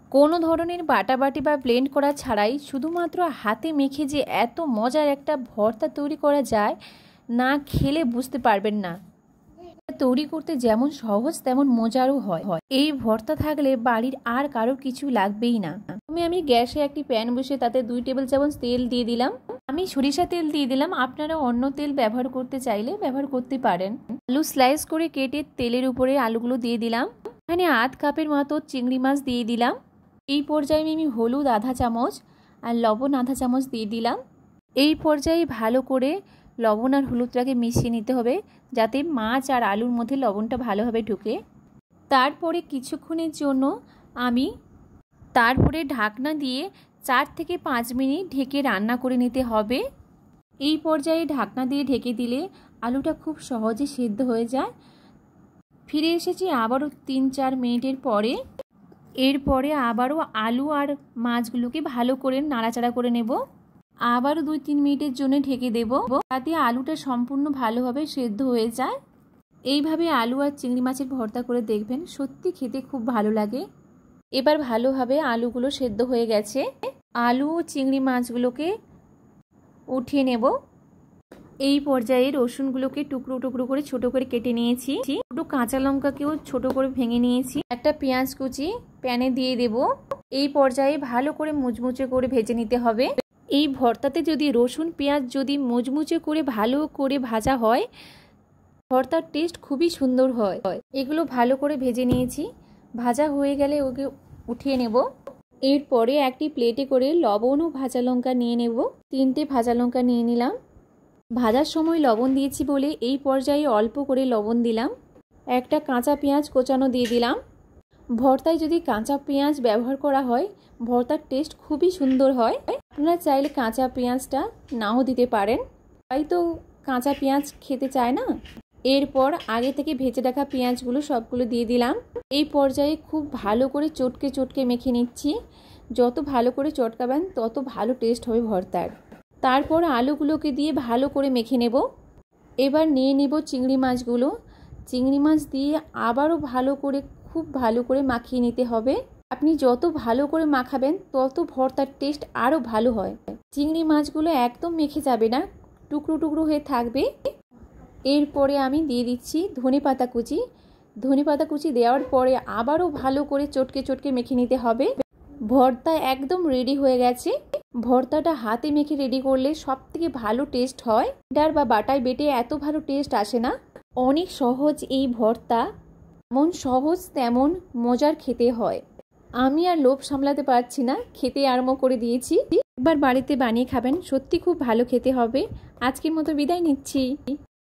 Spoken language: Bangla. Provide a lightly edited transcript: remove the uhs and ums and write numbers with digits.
কোনো ধরনের বাটাবাটি বা ব্লেন্ড করা ছাড়াই শুধুমাত্র হাতে মেখে যে এত মজার একটা ভর্তা তৈরি করা যায়, না খেলে বুঝতে পারবেন না। তৈরি করতে যেমন সহজ তেমন মজারও হয়। এই ভর্তা থাকলে বাড়ির আর কারোর কিছু লাগবেই না। আমি গ্যাসে একটি প্যান বসে তাতে 2 টেবিল চামচ তেল দিয়ে দিলাম। আমি সরিষা তেল দিয়ে দিলাম, আপনারা অন্য তেল ব্যবহার করতে চাইলে ব্যবহার করতে পারেন। আলু স্লাইস করে কেটে তেলের উপরে আলুগুলো দিয়ে দিলাম। এখানে আধ কাপের মতো চিংড়ি মাছ দিয়ে দিলাম। এই পর্যায়ে আমি হলুদ আধা চামচ আর লবণ আধা চামচ দিয়ে দিলাম। এই পর্যায়ে ভালো করে লবণ আর হলুদটাকে মিশিয়ে নিতে হবে, যাতে মাছ আর আলুর মধ্যে লবণটা ভালোভাবে ঢুকে। তারপরে কিছুক্ষণের জন্য আমি ঢাকনা দিয়ে 4 থেকে 5 মিনিট ঢেকে রান্না করে নিতে হবে। এই পর্যায়ে ঢাকনা দিয়ে ঢেকে দিলে আলুটা খুব সহজে সিদ্ধ হয়ে যায়। ফিরে এসেছি আবারও 3-4 মিনিটের পরে। এরপরে আবারও আলু আর মাছগুলোকে ভালো করে নাড়াচাড়া করে নেব। আবারও 2-3 মিনিটের জন্য ঢেকে দেব, যাতে আলুটা সম্পূর্ণ ভালোভাবে সেদ্ধ হয়ে যায়। এইভাবে আলু আর চিংড়ি মাছের ভর্তা করে দেখবেন, সত্যি খেতে খুব ভালো লাগে। এবার ভালোভাবে আলুগুলো সেদ্ধ হয়ে গেছে। আলু ও চিংড়ি মাছগুলোকে উঠিয়ে নেব। এই পর্যায়ে রসুনগুলোকে টুকরো টুকরো করে ছোট করে কেটে নিয়েছি। দুটো কাঁচা লঙ্কাকেও ছোট করে ভেঙে নিয়েছি। একটা পেঁয়াজ কুচি প্যানে দিয়ে দেব। এই পর্যায়ে ভালো করে মুচমুচে করে ভেজে নিতে হবে। এই ভর্তাতে যদি রসুন পেঁয়াজ যদি মুচমুচে করে ভালো করে ভাজা হয়, ভর্তার টেস্ট খুবই সুন্দর হয়। এগুলো ভালো করে ভেজে নিয়েছি। ভাজা হয়ে গেলে ওকে উঠিয়ে নেব। এরপরে একটি প্লেটে করে লবণ ও ভাজা লঙ্কা নিয়ে নেব। 3টে ভাজা লঙ্কা নিয়ে নিলাম। ভাজার সময় লবণ দিয়েছি বলে এই পর্যায়ে অল্প করে লবণ দিলাম। একটা কাঁচা পেঁয়াজ কোচানো দিয়ে দিলাম। ভর্তায় যদি কাঁচা পেঁয়াজ ব্যবহার করা হয়, ভর্তার টেস্ট খুবই সুন্দর হয়। আপনারা চাইলে কাঁচা পেঁয়াজটা নাও দিতে পারেন, তাই তো কাঁচা পেঁয়াজ খেতে চায় না। এরপর আগে থেকে ভেজে রাখা পেঁয়াজগুলো সবগুলো দিয়ে দিলাম। এই পর্যায়ে খুব ভালো করে চটকে চটকে মেখে নিচ্ছি। যত ভালো করে চটকাবেন তত ভালো টেস্ট হবে ভর্তার। তারপর আলুগুলোকে দিয়ে ভালো করে মেখে নেব। এবার নিয়ে নেব চিংড়ি মাছগুলো। চিংড়ি মাছ দিয়ে আবারও খুব ভালো করে মাখিয়ে নিতে হবে। আপনি যত ভালো করে মাখাবেন তত ভর্তার টেস্ট আরও ভালো হয়। চিংড়ি মাছগুলো একদম মেখে যাবে না, টুকরো টুকরো হয়ে থাকবে। এরপরে আমি দিয়ে দিচ্ছি ধনেপাতা কুচি। ধনেপাতা কুচি দেওয়ার পরে আবারও ভালো করে চটকে চটকে মেখে নিতে হবে। ভর্তা একদম রেডি হয়ে গেছে। ভর্তাটা হাতে মেখে রেডি করলে সব থেকে ভালো টেস্ট হয়। ডার বা বাটায় বেটে এত ভালো টেস্ট আসে না। অনেক সহজ এই ভর্তা, যেমন সহজ তেমন মজার খেতে হয়। আমি আর লোভ সামলাতে পারছি না, খেতে আরম্ভ করে দিয়েছি। এবার বাড়িতে বানিয়ে খাবেন, সত্যি খুব ভালো খেতে হবে। আজকের মতো বিদায় নিচ্ছি।